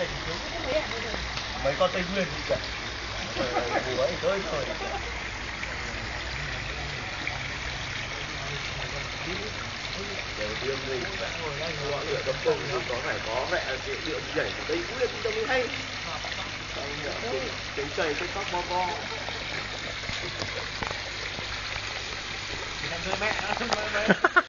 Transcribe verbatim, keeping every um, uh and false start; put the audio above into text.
này thì thiếu cái thế mấy con Tây Nguyên thì cả mùa ấy tới rồi. Đầu tiên mình ngọn lửa đập bùng thì có phải có mẹ cái điệu nhảy của Tây Nguyên cho mới hay. Cái cây cái tóc bo bo. Thì thành mẹ